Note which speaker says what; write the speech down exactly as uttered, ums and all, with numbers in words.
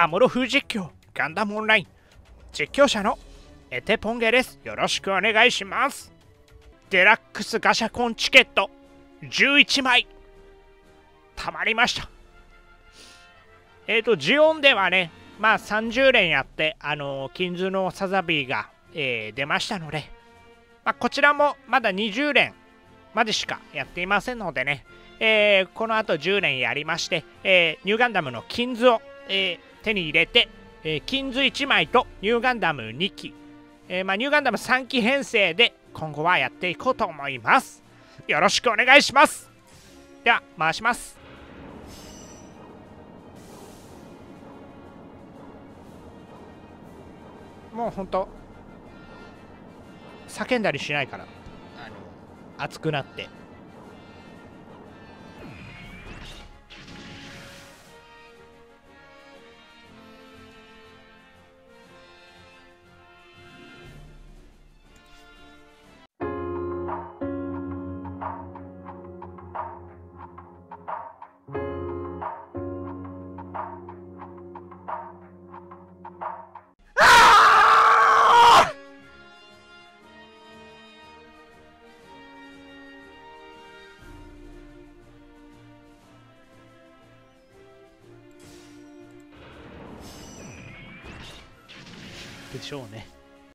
Speaker 1: アモロ風実況ガンダムオンライン実況者のエテポンゲです。よろしくお願いします。デラックスガシャコンチケットじゅういちまいたまりました。えっ、ー、とジオンではね、まあさんじゅう連やって、あのー、金図のサザビーが、えー、出ましたので、まあ、こちらもまだにじゅう連までしかやっていませんのでね、えー、この後じゅう連やりまして、えー、ニューガンダムの金図を、えー、手に入れて、えー、金図いちまいとニューガンダムにき、えーまあ、ニューガンダムさんき編成で今後はやっていこうと思います。よろしくお願いします。では回します。もうほんと叫んだりしないから、あの熱くなって。でしょうね。